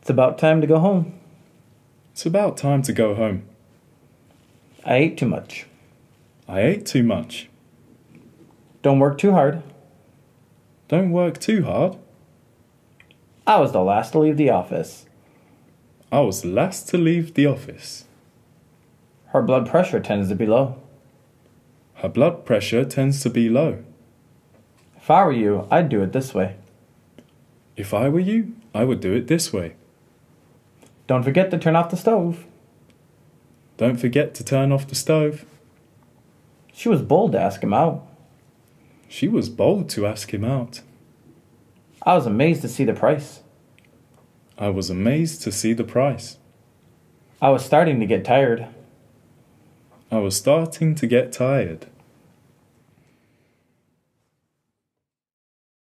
It's about time to go home. It's about time to go home. I ate too much. I ate too much. Don't work too hard. Don't work too hard. I was the last to leave the office. I was the last to leave the office. Her blood pressure tends to be low. Her blood pressure tends to be low. If I were you, I'd do it this way. If I were you, I would do it this way. Don't forget to turn off the stove. Don't forget to turn off the stove. She was bold to ask him out. She was bold to ask him out. I was amazed to see the price. I was amazed to see the price. I was starting to get tired. I was starting to get tired.